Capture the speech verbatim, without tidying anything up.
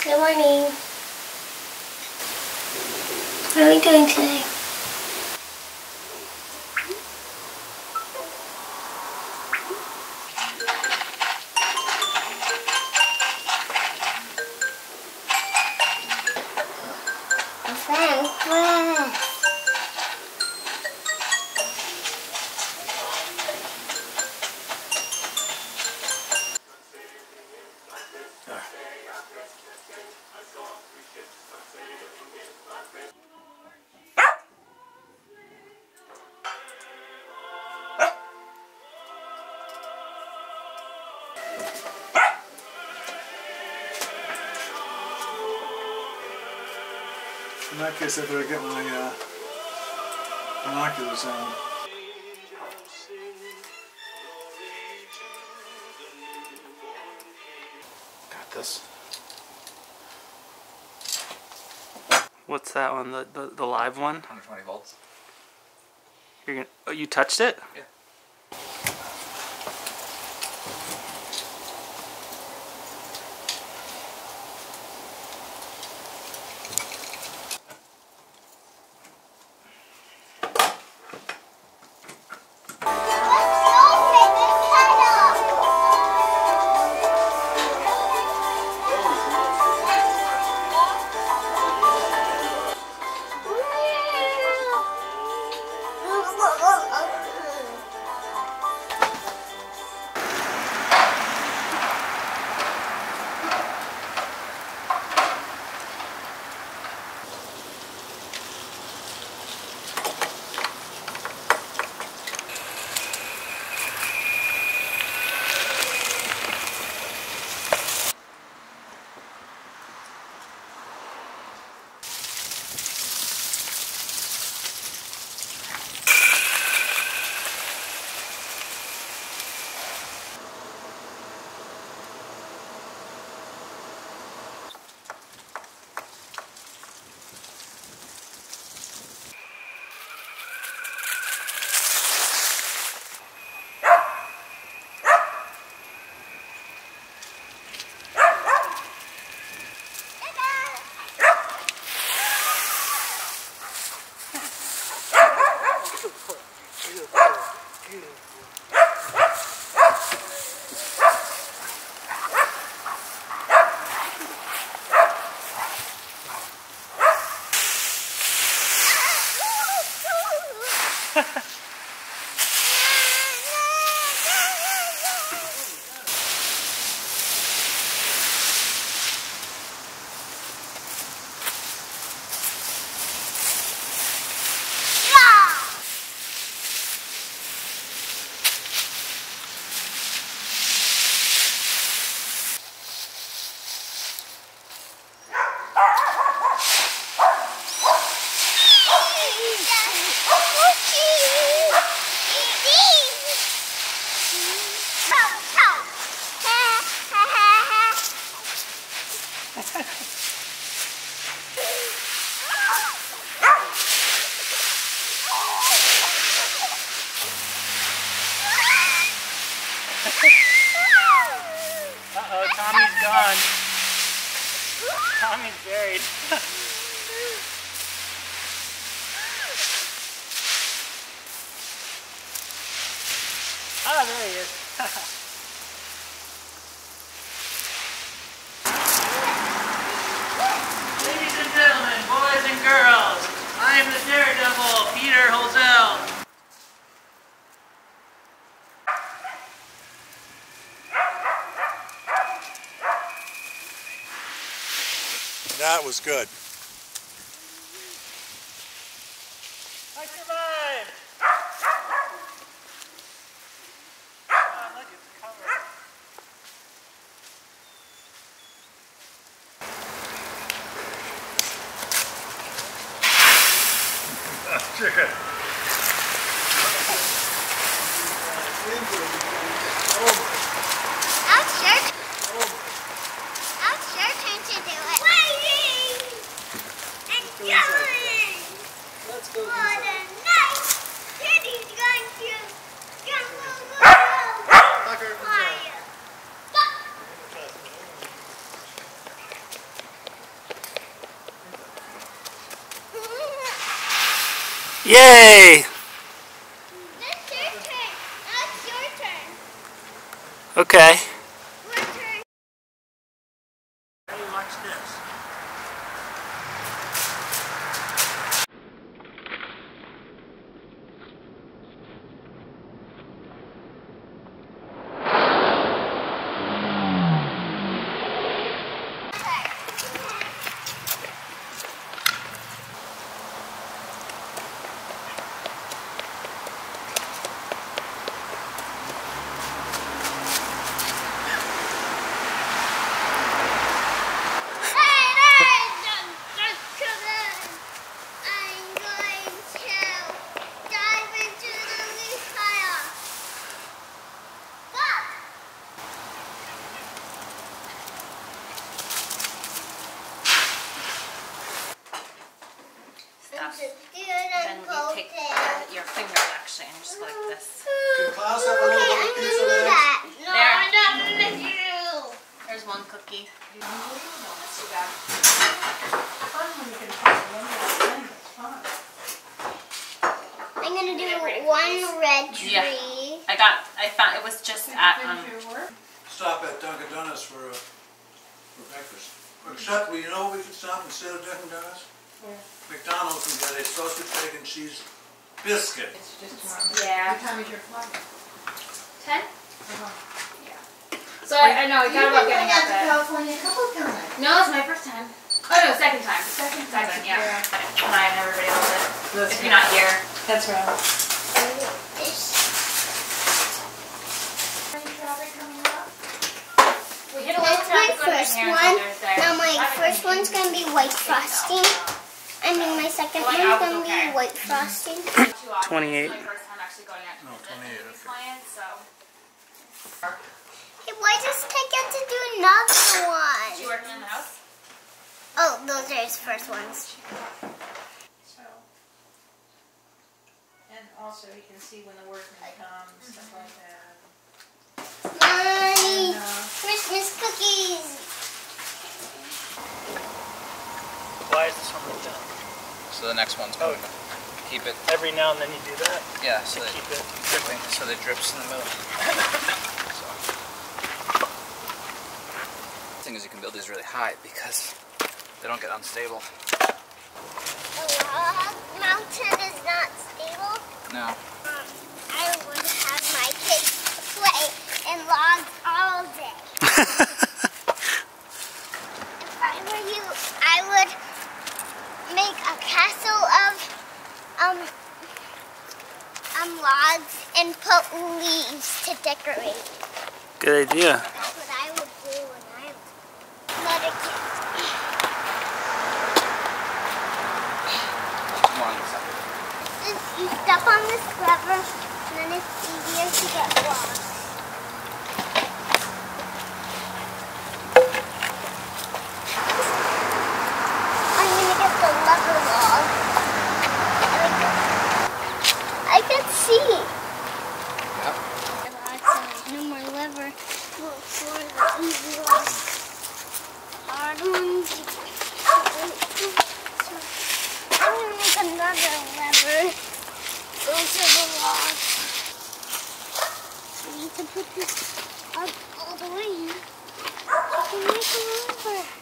Good morning. What are we doing today? In that case, I better get my uh, binoculars on. Got this. What's that one? The the, the live one? one hundred twenty volts. You're gonna. Oh, you touched it? Yeah. Uh-oh, Tommy's gone. Tommy's buried. Ah, there he is. Ladies and gentlemen, boys and girls, I am the Daredevil, Peter Holzell. That was good. I survived! Oh, look, it's covered. Chicken. Now it's your turn. Now it's your turn to do it. Waiting and going. Let's go. What a night! Daddy's going to jungle world. Fire. Yay! That's your turn. That's your turn. Okay. Your turn. Hey, watch this. Then you take uh, your finger actually and just go like this. Can Klaus have a little bit of piece of that? No, There. I don't miss you. There's one cookie. No, that's too bad. Fun when you can find one little thing. It's fun. I'm gonna do one red tree. Yeah. I got, I found, it was just at, um, Stop at Dunkin' Donuts for, uh, for breakfast. Except, well, you know what we could stop instead of Dunkin' Donuts? Yeah. McDonald's can get a sausage, bacon, cheese biscuit. It's just tomorrow. Yeah. What time is your flight? ten? Uh-huh. So I, I know, I thought about getting up at. California a couple times. No, it's my first time. Oh no, second time. Second, second, yeah. Yeah. When I and everybody else did. That's If you're not here. That's right. We hit a little That's my traffic on first parents one. on Thursday. Now my Traffic first on one's gonna be white frosting. I mean my second Going one's out was gonna okay. be white frosting. Too often. twenty-eight. It's my first time actually going out to Oh, visit twenty-eight, these okay. clients, so. Hey, why does Ted get to do another Is she one? working in the house? Oh, those are his first ones. So, and also you can see when the workman comes, stuff like that. Mommy, And, uh, Christmas cookies. Why is this one like that? So the next one's going to keep it, Every now and then you do that yeah, so to that keep it dripping, so that it drips in the middle. So. The thing is you can build these really high because they don't get unstable. The log mountain is not stable. No. Um, I would have my kids play in logs all day. If I were you, I would make a castle of um um logs and put leaves to decorate. Good idea. That's what I would do when I let it get. Come on, Lisa. If you step on this lever, then it's easier to get lost. I'm gonna get the lever log. I can see. Yep. No more lever. For the easy ones. Hard ones. I'm gonna make another lever. Those are the logs. I need to put this up all the way. I can make a lever.